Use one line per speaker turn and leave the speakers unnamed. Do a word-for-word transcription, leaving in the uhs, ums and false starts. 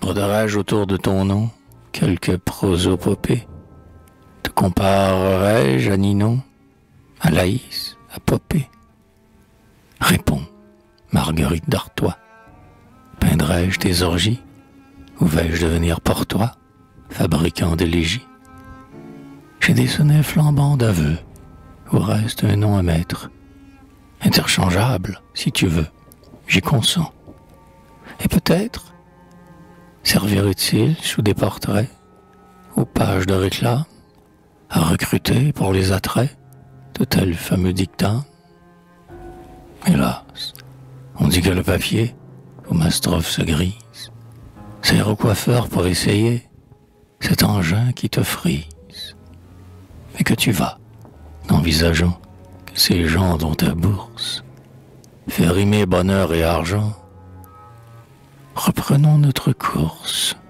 Broderais-je autour de ton nom quelques prosopopées? Te comparerais-je à Ninon, à Laïs, à Popée? Réponds, Marguerite d'Artois. Peindrais-je tes orgies, ou vais-je devenir pour toi, fabricant d'élégies? J'ai des sonnets flambants d'aveux, où reste un nom à mettre, interchangeable, si tu veux, j'y consens. Et peut-être servirait-il sous des portraits, aux pages de réclame, à recruter pour les attraits de tels fameux dictats? Hélas, on dit que le papier, où ma strophe se grise, sert au coiffeur pour essayer cet engin qui te frise. Et que tu vas, envisageant que ces gens dont ta bourse fait rimer bonheur et argent. Reprenons notre course.